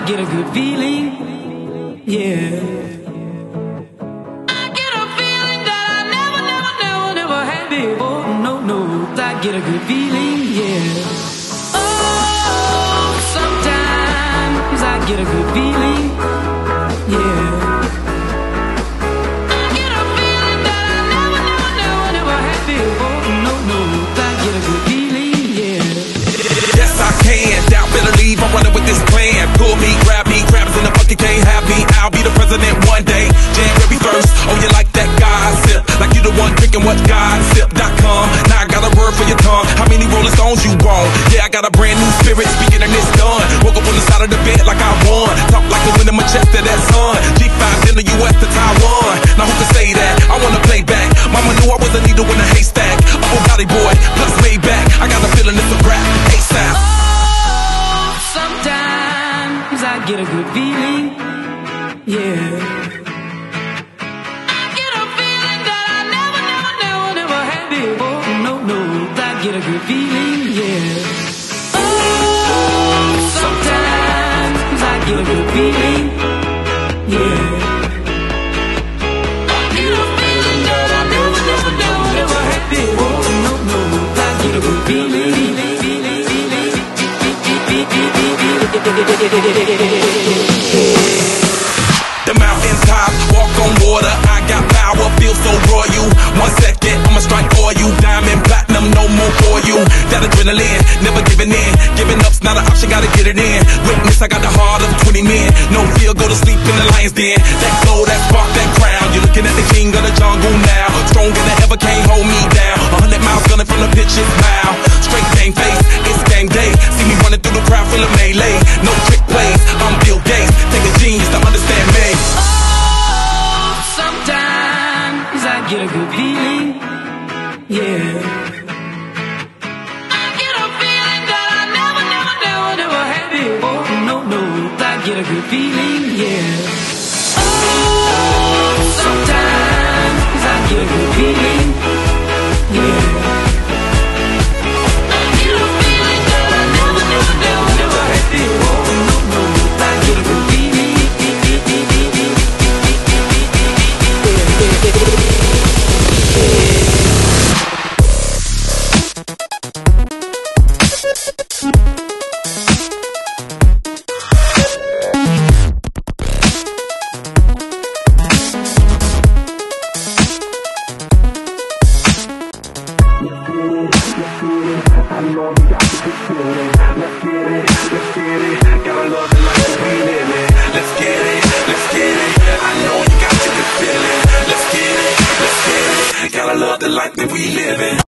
get a good feeling, yeah. I get a feeling that I never had before. No, I get a good feeling, yeah. Oh, sometimes I get a good feeling, yeah. I get a feeling that I never had before. No, I get a good feeling, yeah. Yes, I can. Doubt, better leave. I'm running with this plan. Pull me, grab us in the bucket, can't have me. I'll be the president one day. January 1st. Oh, you like that gossip? Like you the one drinking what gossip.com. Now I got a word for your tongue. How many Rolling Stones you want? Yeah, I got a brand new spirit speaking and it's done. Woke up on the side of the bed like I won. Talk like the wind in my chest to that sun. G5 in the US to Taiwan. Now who can say that? I wanna play back. Mama knew I was a needle in a haystack. A Bugatti boy, plus Maybach. I got a feeling it's a rap. ASAP. Oh, sometimes I get a good feeling, yeah. I get a feeling that I never had before. No, I get a good feeling, yeah. Oh, sometimes I get a good feeling, yeah. I get a feeling that I never had before. No, I get a good feeling. The mountaintop, walk on water. I got power, feel so royal. 1 second, I'ma strike for you. Diamond, platinum, no more for you. That adrenaline, never giving in. Giving up's not an option, gotta get it in. Witness, I got the heart of 20 men. No fear, go to sleep in the lion's den. That glow, that spark, that crown. You're looking at the king of the jungle now. Stronger than ever, can't hold me down. 100 miles gunning from the pitch's mouth. Straight game face, it's game day. See me running through the crowd, feeling melee. No trick plays, I'm Bill Gates. Take a genius to understand me. Oh, sometimes I get a good feeling, yeah. I get a feeling that I never had before. No, I get a good feeling, yeah. Oh, sometimes I get a good feeling, yeah. I get a feeling that I never had before. No, I get a good feeling. I know we got to get it. Let's get it, let's get it. Gotta love the life that we live in. Let's get it, let's get it. I know you got to feel it. Let's get it, let's get it. Gotta love the life that we live in.